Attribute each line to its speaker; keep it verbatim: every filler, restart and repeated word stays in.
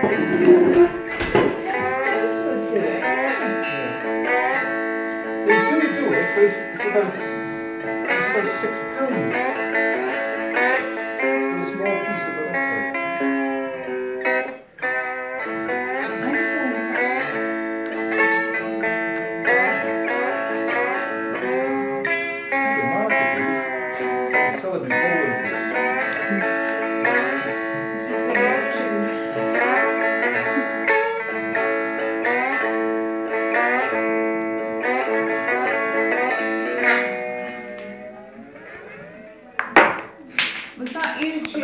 Speaker 1: Texas would do it.
Speaker 2: They do do it, but it's, it's about it's about six tons. A small piece of it also.
Speaker 1: Excellent.
Speaker 2: The market is they sell it in Poland.
Speaker 1: This is for your children. Was that you?